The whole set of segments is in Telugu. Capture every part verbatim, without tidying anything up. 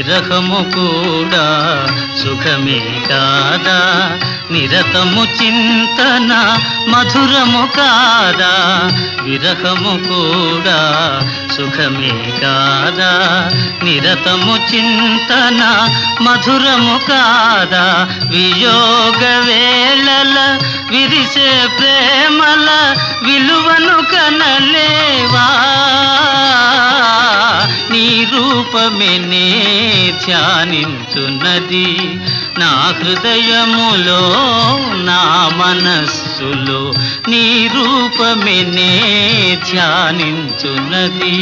విరహము కూడా సుఖమే కాదా, నిరతము చింతన మధురము కాదా. విరహము కూడా సుఖమే కాదా, నిరతము చింతన మధురము కాదా. వియోగ వేళల విరిసే ప్రేమల విలువను కనలేవా. నీ రూపమే నే ధ్యానించున్నది నా హృదయములో నా మనస్సులో. నీ రూపమే నే ధ్యానించున్నది.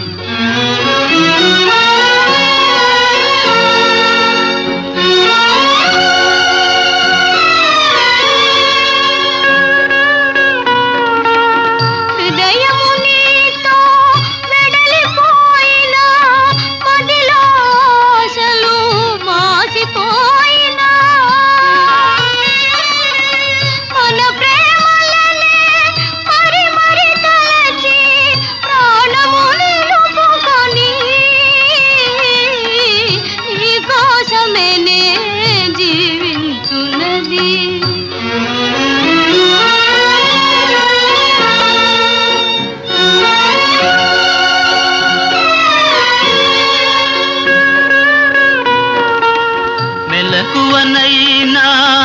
మెలకువనైనా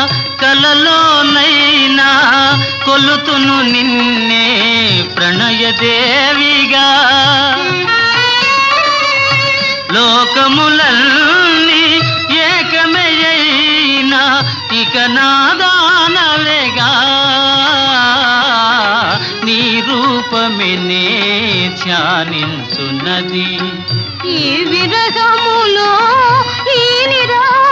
కలలోనైనా కొలుతును నిన్నే ప్రణయదేవిగా. లోకములన్నీ ఏకమయైనా ఇక నాదానవేగా. నీ రూపమే నే ధ్యానించున్నది. ఈ విరహములో ఈ నిరా